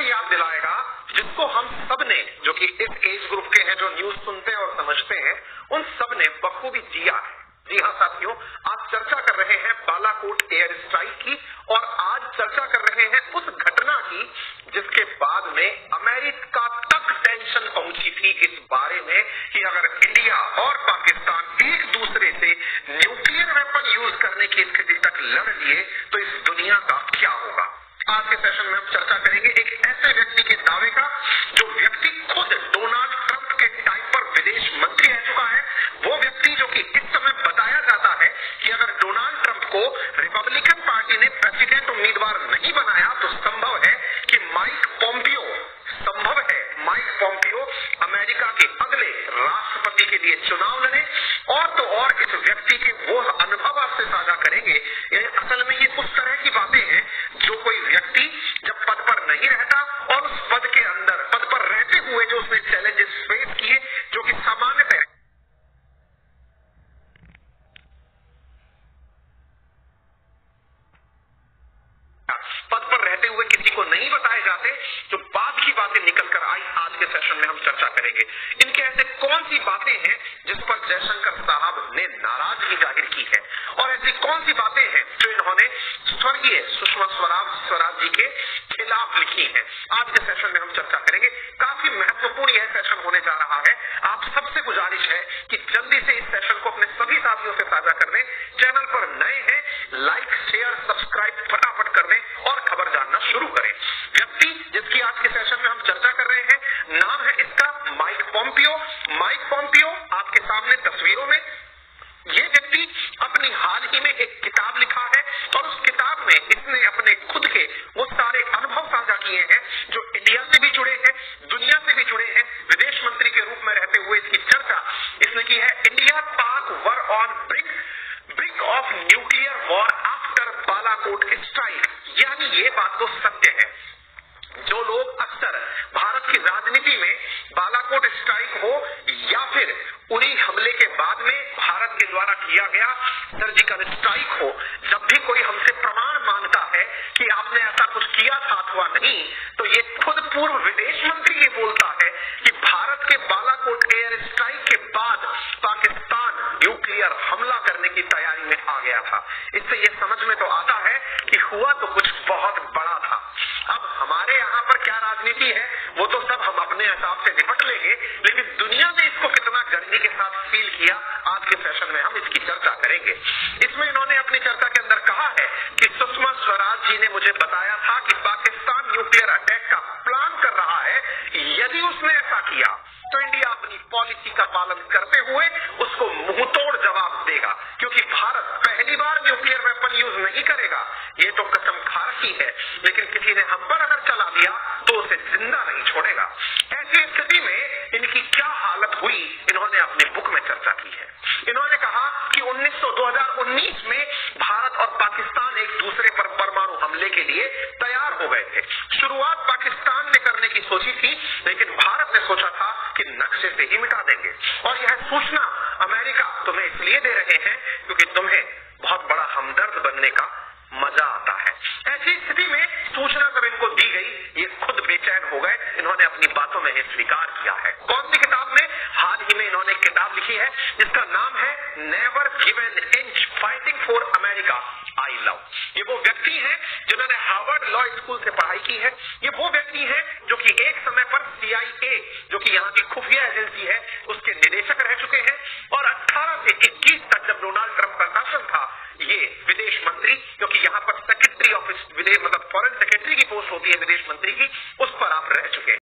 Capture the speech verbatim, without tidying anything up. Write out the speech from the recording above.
से याद दिलाएगा जिसको हम सब ने, जो कि इस एज ग्रुप के हैं, जो न्यूज सुनते हैं और समझते हैं, उन सब ने बखूबी जिया है। जी हाँ साथियों, आज चर्चा कर रहे हैं बालाकोट एयर स्ट्राइक की, और आज चर्चा कर रहे हैं उस घटना की जिसके बाद में अमेरिका तक टेंशन पहुंची थी इस बारे में कि अगर इंडिया और पाकिस्तान एक दूसरे से न्यूक्लियर वेपन यूज करने की स्थिति तक लड़ लिए तो इस दुनिया का क्या होगा। आज के सेशन में हम चर्चा करेंगे एक ऐसे व्यक्ति के दावे का जो व्यक्ति खुद डोनाल्ड ट्रंप के टाइम पर विदेश मंत्री रह चुका है। वो व्यक्ति जो कि इस समय बताया जाता है कि अगर डोनाल्ड ट्रंप को रिपब्लिकन पार्टी ने प्रेसिडेंट उम्मीदवार नहीं बनाया तो संभव है कि माइक पोम्पियो संभव है माइक पोम्पियो अमेरिका के अगले राष्ट्रपति के लिए चुनाव लड़े। और तो और इस व्यक्ति के वो अनुभव आपसे साझा करेंगे। ये असल में ये उस तरह की बातें हैं जो कोई व्यक्ति जब पद पर नहीं रहता और उस पद के अंदर पद पर रहते हुए जो उसने चैलेंजेस फेस किए, जो कि सामान्यतः पद पर रहते हुए किसी को नहीं बताए जाते, जो बाद की बातें निकल कर आई, आज के सेशन में हम चर्चा करेंगे। इनके ऐसे कौन सी बातें हैं जिस पर जयशंकर साहब ने नाराजगी जाहिर की है, और ऐसी कौन सी बातें हैं जो इन्होंने स्वर्गीय सुषमा स्वराज स्वराज जी के खिलाफ लिखी हैं। आज के सेशन में हम चर्चा करेंगे। काफी महत्वपूर्ण यह सेशन होने जा रहा है। आप सबसे गुजारिश है कि जल्दी से इस सेशन को अपने सभी साथियों से साझा कर दें। चैनल पर नए हैं, लाइक शेयर सब्सक्राइब फटाफट कर दें और खबर जानना शुरू करें। व्यक्ति जिसकी आज के सेशन में हम चर्चा कर रहे हैं, नाम है इसका माइक पोम्पियो। माइक पोम्पियो आपके सामने तस्वीरों में, ये व्यक्ति अपनी हाल ही में एक किताब लिखा है और उस किताब में इसने अपने खुद के वो सारे अनुभव साझा किए हैं जो इंडिया से भी जुड़े हैं, दुनिया से भी जुड़े हैं। विदेश मंत्री के रूप में रहते हुए इसकी चर्चा इसने की है। India Pak war on brink brink of nuclear war after Balakot strike. यानी ये बात तो सत्य है। जो लोग अक्सर भारत की राजनीति में बालाकोट स्ट्राइक हो या फिर उरी हमले के बाद में भारत के द्वारा किया गया सर्जिकल स्ट्राइक हो, जब भी कोई हमसे प्रमाण मांगता है कि आपने ऐसा कुछ किया था अथवा नहीं, तो ये खुद पूर्व विदेश मंत्री ये बोलता है कि भारत के बालाकोट एयर स्ट्राइक के बाद पाकिस्तान न्यूक्लियर हमला करने की तैयारी में आ गया था। इससे ये समझ में तो आता है कि हुआ तो कुछ बहुत बड़ा था। अब हमारे यहाँ पर क्या राजनीति है वो तो सब हम अपने हिसाब से निपट लेंगे, लेकिन दुनिया ने इसको कितना गर्मी के साथ फील किया, आज के सेशन में हम इसकी चर्चा करेंगे। इसमें इन्होंने अपनी चर्चा के अंदर कहा है कि सुषमा स्वराज जी ने मुझे बताया था कि पाकिस्तान न्यूक्लियर अटैक का प्लान कर रहा है। यदि उसने ऐसा किया तो इंडिया अपनी पॉलिसी का पालन करते हुए उसको मुंहतोड़ जवाब देगा, क्योंकि भारत पहली बार न्यूक्लियर वेपन यूज नहीं करेगा। ये तो कसम खा रखी है, लेकिन किसी ने हम पर अगर चला दिया तो उसे जिंदा नहीं छोड़ेगा। ऐसी स्थिति में इनकी क्या हालत हुई, इन्होंने अपनी बुक में चर्चा की है। इन्होंने कहा कि उन्नीस सौ दो हजार उन्नीस में भारत और पाकिस्तान एक दूसरे पर परमाणु हमले के लिए तैयार हो गए थे। शुरुआत पाकिस्तान ने करने की सोची थी, लेकिन भारत ने सोचा था कि नक्शे से ही मिटा देंगे, और यह सूचना अमेरिका तुम्हें इसलिए दे रहे हैं क्योंकि तुम्हें बहुत बड़ा हमदर्द बनने का मजा आता है। ऐसी स्थिति में सूचना जब इनको दी गई, ये खुद बेचैन हो गए। इन्होंने अपनी बातों में ये स्वीकार किया है। कौन सी किताब में? हाल ही में इन्होंने एक किताब लिखी है जिसका नाम है never give an inch fighting for America I love. ये वो व्यक्ति हैं जिन्होंने हार्वर्ड लॉ स्कूल से पढ़ाई की है। ये वो व्यक्ति हैं जो कि एक समय पर सी आई ए, जो कि यहाँ की खुफिया एजेंसी है, उसके निदेशक रह चुके हैं, और अठारह से इक्कीस तक जब डोनाल्ड ट्रंप का शासन था, ये विदेश मंत्री, क्योंकि यहाँ पर सेक्रेटरी ऑफ विदेश मतलब फॉरेन सेक्रेटरी की पोस्ट होती है विदेश मंत्री की, उस पर आप रह चुके हैं।